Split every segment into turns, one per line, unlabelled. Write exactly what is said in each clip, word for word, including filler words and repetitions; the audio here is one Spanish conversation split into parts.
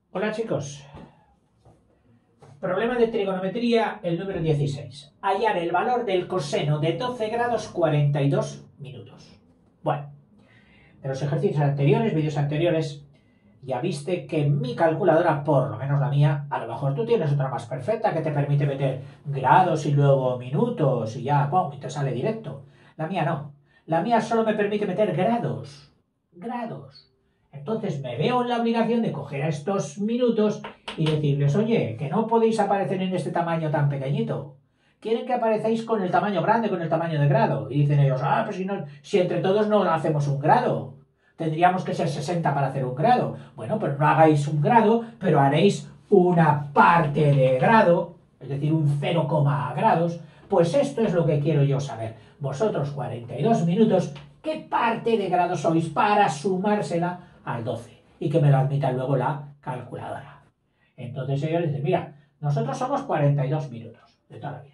Hola chicos, problema de trigonometría el número dieciséis. Hallar el valor del coseno de doce grados cuarenta y dos minutos. Bueno, de los ejercicios anteriores, vídeos anteriores, ya viste que mi calculadora, por lo menos la mía, a lo mejor tú tienes otra más perfecta que te permite meter grados y luego minutos y ya, ¡pum!, y te sale directo. La mía no. La mía solo me permite meter grados. Grados. Entonces me veo en la obligación de coger a estos minutos y decirles, oye, que no podéis aparecer en este tamaño tan pequeñito. Quieren que aparecéis con el tamaño grande, con el tamaño de grado. Y dicen ellos, ah, pues si, no, si entre todos no hacemos un grado. Tendríamos que ser sesenta para hacer un grado. Bueno, pues no hagáis un grado, pero haréis una parte de grado, es decir, un cero, grados. Pues esto es lo que quiero yo saber. Vosotros, cuarenta y dos minutos, ¿qué parte de grado sois para sumársela al doce? Y que me lo admita luego la calculadora. Entonces ellos dicen, mira, nosotros somos cuarenta y dos minutos de toda la vida.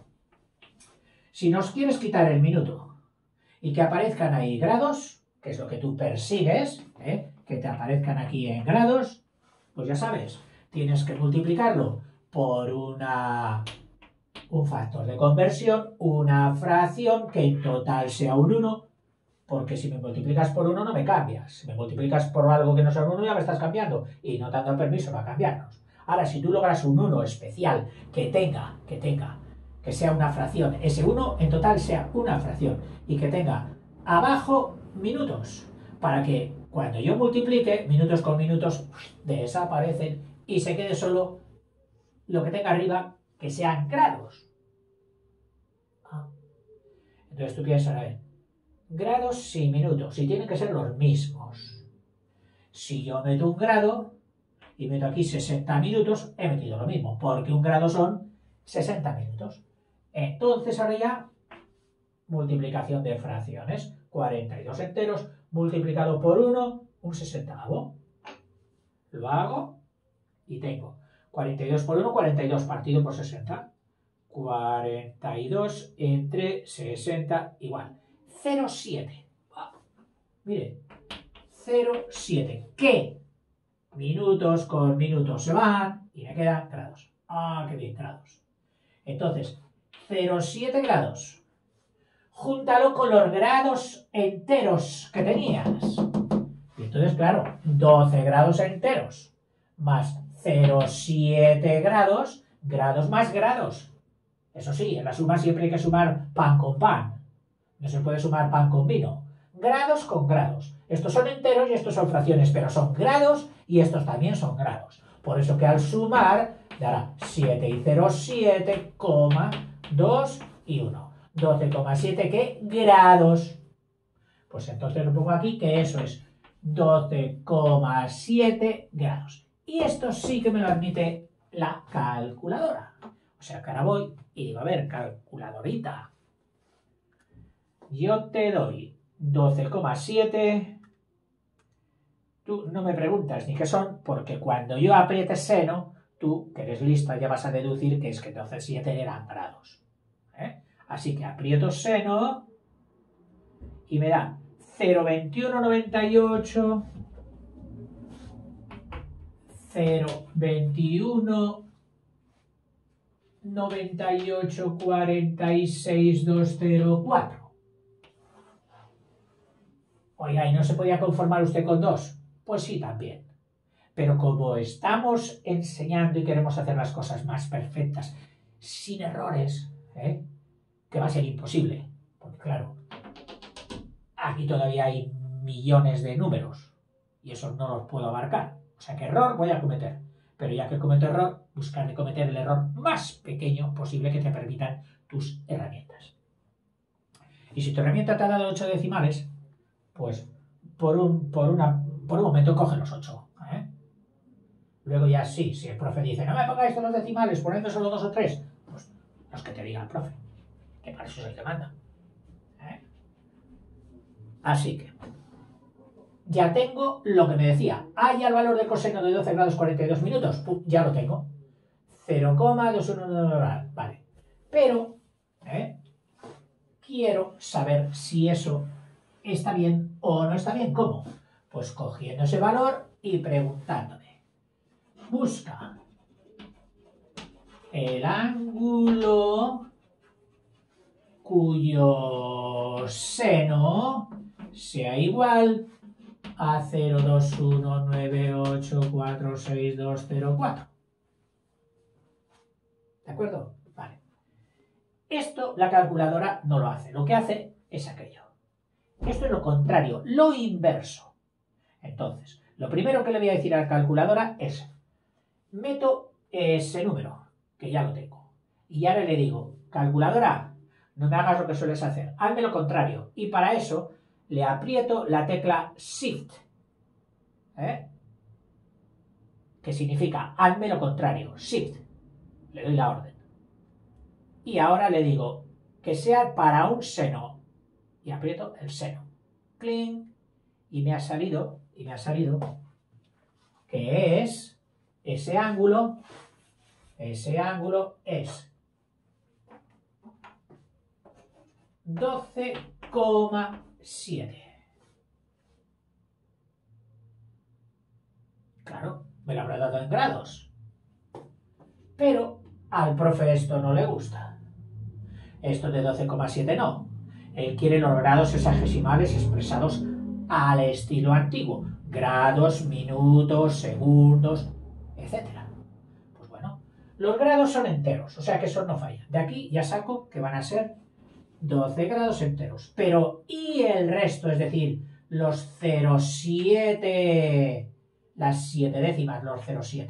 Si nos quieres quitar el minuto y que aparezcan ahí grados, que es lo que tú persigues, ¿eh?, que te aparezcan aquí en grados, pues ya sabes, tienes que multiplicarlo por una, un factor de conversión, una fracción que en total sea un uno, porque si me multiplicas por uno no me cambias. Si me multiplicas por algo que no sea un uno ya me estás cambiando y no te han dado permiso para cambiarnos. Ahora, si tú logras un uno especial que tenga, que tenga, que sea una fracción, ese uno en total sea una fracción y que tenga abajo minutos, para que cuando yo multiplique, minutos con minutos desaparecen y se quede solo lo que tenga arriba, que sean grados. Ah. Entonces tú piensas, a ver, grados y minutos, y tienen que ser los mismos. Si yo meto un grado y meto aquí sesenta minutos, he metido lo mismo, porque un grado son sesenta minutos. Entonces ahora ya, multiplicación de fracciones, cuarenta y dos enteros multiplicado por uno, un sesentavo. Lo hago y tengo cuarenta y dos por uno, cuarenta y dos partido por sesenta. cuarenta y dos entre sesenta igual cero coma siete. Mire, cero coma siete. ¿Qué? Minutos con minutos se van y me quedan grados. Ah, qué bien, grados. Entonces, cero coma siete grados. Júntalo con los grados enteros que tenías. Y entonces, claro, doce grados enteros más cero coma siete grados, grados más grados. Eso sí, en la suma siempre hay que sumar pan con pan. No se puede sumar pan con vino. Grados con grados. Estos son enteros y estos son fracciones, pero son grados y estos también son grados. Por eso que al sumar dará siete y cero, siete, dos y uno. doce coma siete, ¿qué? Grados. Pues entonces lo pongo aquí que eso es doce coma siete grados. Y esto sí que me lo admite la calculadora. O sea que ahora voy y digo, a ver, calculadorita, yo te doy doce coma siete. Tú no me preguntas ni qué son, porque cuando yo apriete seno, tú, que eres lista, ya vas a deducir que es que doce coma siete eran grados. ¿Eh? Así que aprieto seno y me da cero coma veintiuno noventa y ocho, cero coma veintiuno noventa y ocho cuarenta y seis doscientos cuatro. Oiga, ¿y no se podía conformar usted con dos? Pues sí, también. Pero como estamos enseñando y queremos hacer las cosas más perfectas, sin errores, ¿eh?, que va a ser imposible, porque claro, aquí todavía hay millones de números y esos no los puedo abarcar. O sea que error voy a cometer. Pero ya que cometo error, buscar de cometer el error más pequeño posible que te permitan tus herramientas. Y si tu herramienta te ha dado ocho decimales, pues por un, por una, por un momento coge los ocho. ¿eh? Luego ya sí, si el profe dice, no me pongáis todos los decimales, ponedme solo dos o tres, pues los que te diga el profe, que para eso es el que manda. ¿eh? Así que ya tengo lo que me decía. Haya el valor del coseno de doce grados cuarenta y dos minutos. Pum, ya lo tengo. cero coma doscientos diecinueve. Vale. Pero, ¿eh?, quiero saber si eso está bien o no está bien. ¿Cómo? Pues cogiendo ese valor y preguntándome. busca el ángulo cuyo seno sea igual a cero coma dos uno nueve ocho cuatro seis dos cero cuatro. ¿De acuerdo? Vale. Esto la calculadora no lo hace. Lo que hace es aquello. Esto es lo contrario, lo inverso. Entonces, lo primero que le voy a decir a la calculadora es, meto ese número, que ya lo tengo, y ahora le digo, calculadora, no me hagas lo que sueles hacer, hazme lo contrario. Y para eso le aprieto la tecla Shift, ¿eh? que significa hazme lo contrario, Shift. Le doy la orden. Y ahora le digo que sea para un seno. Y aprieto el seno. Cling. Y me ha salido, y me ha salido, que es ese ángulo, ese ángulo es doce coma siete. Claro, me lo habrá dado en grados. Pero al profe esto no le gusta. Esto de doce coma siete no. Él quiere los grados sexagesimales expresados al estilo antiguo. Grados, minutos, segundos, etcétera. Pues bueno, los grados son enteros, o sea que eso no falla. De aquí ya saco que van a ser doce grados enteros. Pero ¿y el resto? Es decir, los cero coma siete, las siete décimas, los cero coma siete.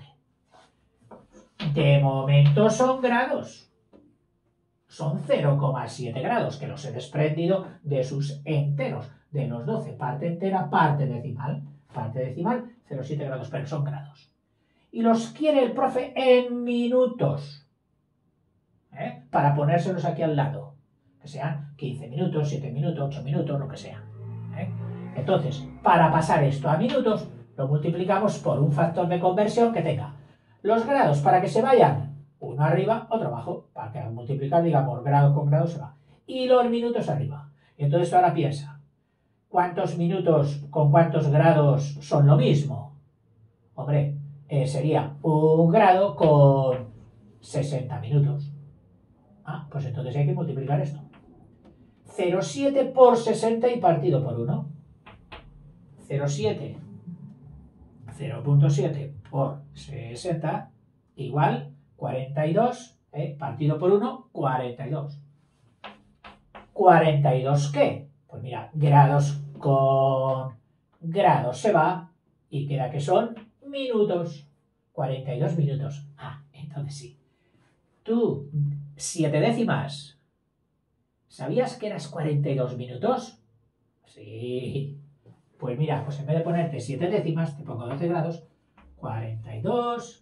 De momento son grados. Son cero coma siete grados, que los he desprendido de sus enteros. De los doce, parte entera, parte decimal. Parte decimal, cero coma siete grados, pero son grados. Y los quiere el profe en minutos. ¿Eh? Para ponérselos aquí al lado. Que sean quince minutos, siete minutos, ocho minutos, lo que sea. ¿Eh? Entonces, para pasar esto a minutos, lo multiplicamos por un factor de conversión que tenga los grados para que se vayan uno arriba, otro abajo, para que al multiplicar, digamos, grado con grado se va. Y los minutos arriba. Y entonces ahora piensa, ¿cuántos minutos con cuántos grados son lo mismo? Hombre, eh, sería un grado con sesenta minutos. Ah, pues entonces hay que multiplicar esto. cero coma siete por sesenta y partido por uno. cero coma siete. cero coma siete por sesenta igual cuarenta y dos, ¿eh? Partido por uno, cuarenta y dos. ¿cuarenta y dos qué? Pues mira, grados con grados se va y queda que son minutos. cuarenta y dos minutos. Ah, entonces sí. Tú, siete décimas, ¿sabías que eras cuarenta y dos minutos? Sí. Pues mira, pues en vez de ponerte siete décimas, te pongo doce grados, cuarenta y dos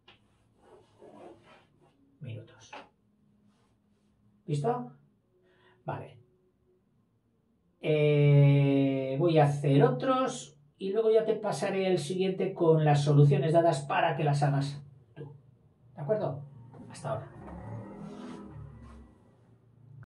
minutos. ¿Listo? Vale. Eh, voy a hacer otros y luego ya te pasaré el siguiente con las soluciones dadas para que las hagas tú. ¿De acuerdo? Hasta ahora.